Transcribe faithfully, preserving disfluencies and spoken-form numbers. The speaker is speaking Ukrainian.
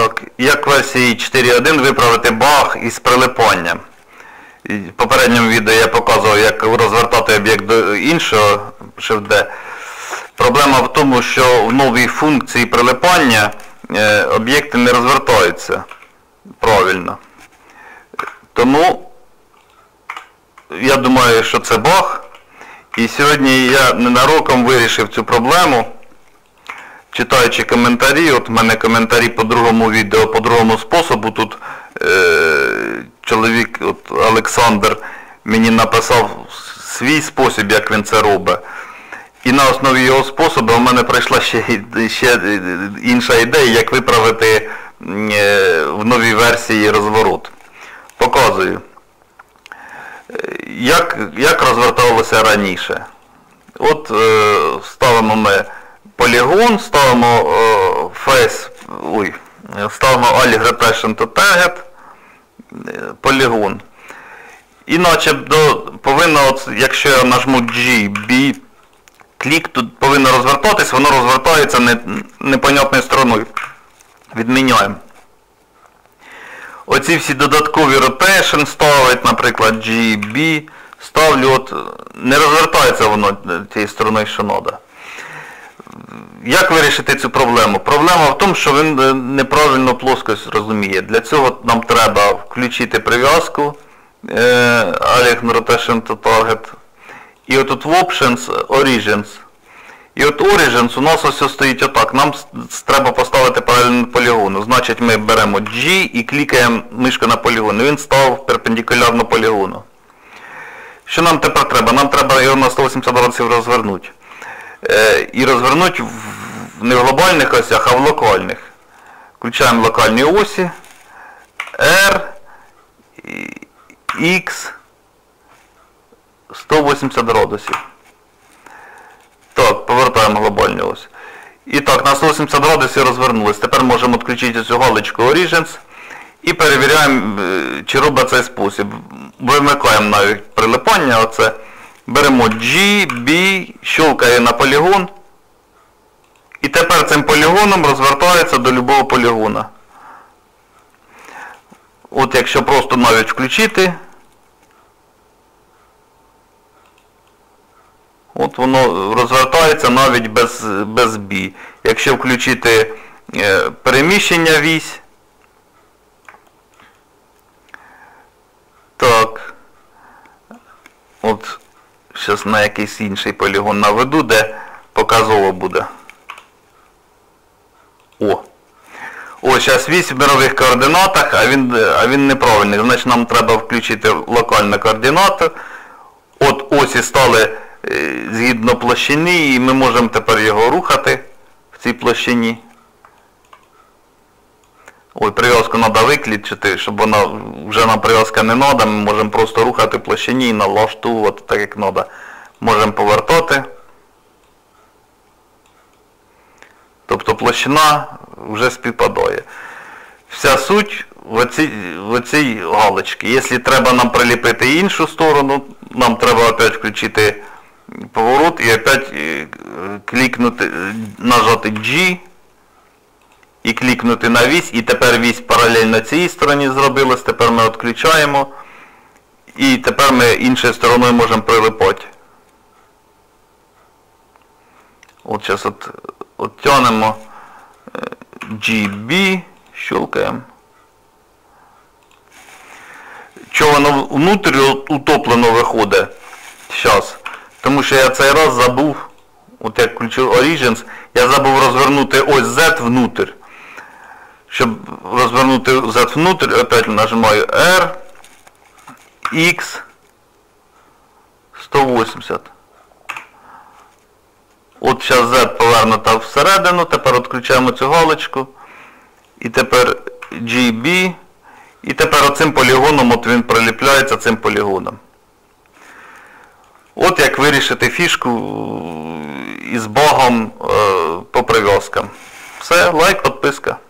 Так, як в версії чотири точка один виправити баг із прилипанням. В попередньому відео я показував, як розвертати об'єкт до іншого Shift-D. Проблема в тому, що в новій функції прилипання об'єкти не розвертаються правильно. Тому я думаю, що це баг. І сьогодні я ненароком вирішив цю проблему. Читаючи коментарі, от в мене коментарі по другому відео, по другому способу, тут е, чоловік, от Олександр, мені написав свій спосіб, як він це робить. І на основі його способу в мене прийшла ще, ще інша ідея, як виправити е, в новій версії розворот. Показую. Як, як розверталося раніше. От е, ставимо ми полігон, ставимо е, face, ой, ставимо Ali Rotation to Target, полігон. І начебто повинно, от, якщо я нажму G, B, клік, тут повинно розвертатись, воно розвертається не, непонятною стороною. Відміняємо. Оці всі додаткові rotation ставить, наприклад, G, B, ставлю, от, не розвертається воно тією стороною, що треба. Як вирішити цю проблему? Проблема в тому, що він неправильно плоскость розуміє. Для цього нам треба включити прив'язку Align Rotation to Target. І отут в Options Origins. І от Origins у нас ось стоїть отак. Нам треба поставити паралельно полігону. Значить ми беремо G і клікаємо мишкою на полігон. І він став перпендикулярно полігону. Що нам тепер треба? Нам треба його на сто вісімдесят градусів розвернути. І розвернути не в глобальних осях, а в локальних. Включаємо локальні осі. R, X, сто вісімдесят градусів. Так, повертаємо глобальні ось. І так, на сто вісімдесят градусів розвернулись. Тепер можемо відключити цю галочку Origins і перевіряємо, чи робить цей спосіб. Вимикаємо навіть прилипання оце. Беремо G, B, щелкає на полігон. І тепер цим полігоном розвертається до любого полігона. От якщо просто навіть включити, от воно розвертається навіть без, без B. Якщо включити е, переміщення вісь, так, от, зараз на якийсь інший полігон наведу, де показово буде. О! О, зараз вісь в мирових координатах, а він, а він неправильний. Значить нам треба включити локальну координату. От осі стали е, згідно площини, і ми можемо тепер його рухати в цій площині. Ой, прив'язку треба виключити, щоб вона вже нам прив'язка не треба. Ми можемо просто рухати в площині і налаштовувати так, як треба. Можемо повертати. Тобто площина вже співпадає. Вся суть в оцій, в оцій галочці. Якщо треба нам приліпити іншу сторону, нам треба опять включити поворот і опять клікнути, нажати G і клікнути на вісь. І тепер вісь паралельно цій стороні зробилась. Тепер ми відключаємо. І тепер ми іншою стороною можемо прилипати. От зараз от, от тянемо G B, щелкаємо. Чого воно внутрі утоплено виходить зараз? Тому що я цей раз забув, от як включив Origins, я забув розвернути ось Z внутрь. Щоб розвернути Z внутрь, опять нажимаю R, X, сто вісімдесят. От зараз Z повернута всередину, тепер відключаємо цю галочку. І тепер G B. І тепер оцим полігоном от він приліпляється цим полігоном. От як вирішити фішку із багом е, по прив'язкам. Все, лайк, підписка.